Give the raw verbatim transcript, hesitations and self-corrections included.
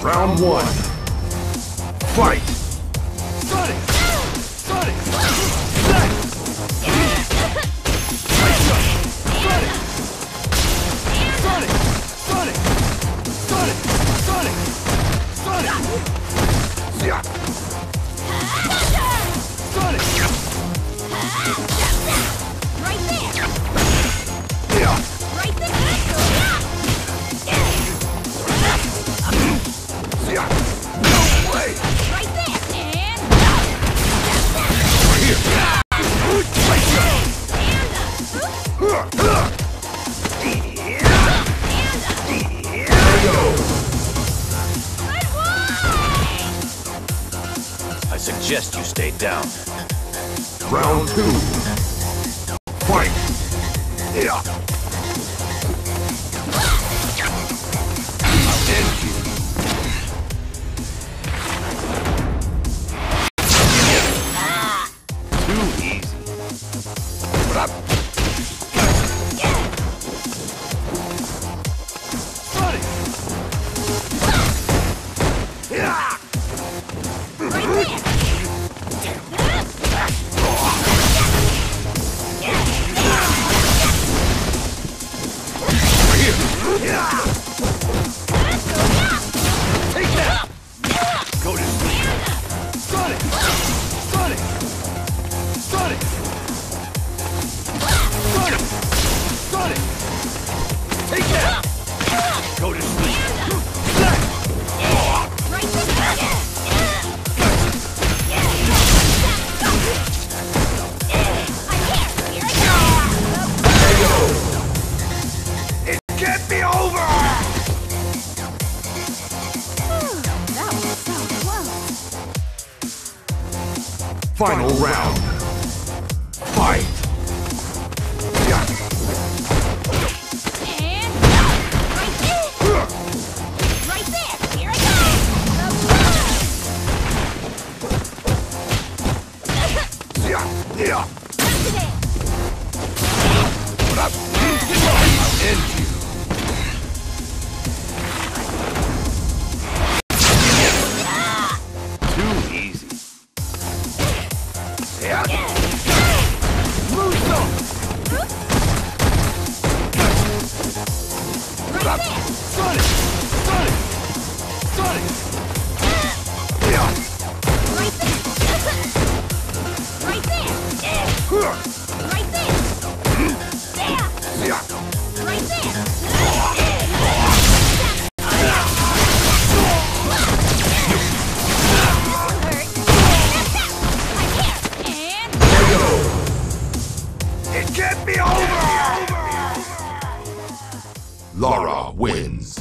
Round one. Fight! Sonic! Sonic! Sonic! Sonic! Sonic! Sonic! Sonic! Sonic! Yeah. Sonic! Right there! Yeah. Right there! Yeah. No way! Right there! And Right here. There you go. I suggest you stay down. Round two. Fight! Yeah. I'll end you. Too easy. But I'm Sonic! yeah. right there! Right here. Yeah. Take that! Go to sleep. Sonic! Sonic! Sonic! Sonic! Sonic! Take that! Go to sleep. Black! Right there! There you go. It can't be over. That was so close. Final round. Fight! Yeah. And right there! Right there! Here I go! Yeah. Yeah. But I'm I'll end you. Too easy. Yeah. Muso! But I'm Sonic! Sonic! Sonic! yeah. Right there! Right there! Right there! There! Yeah. Right there! There you go. It can't be over. Laura wins.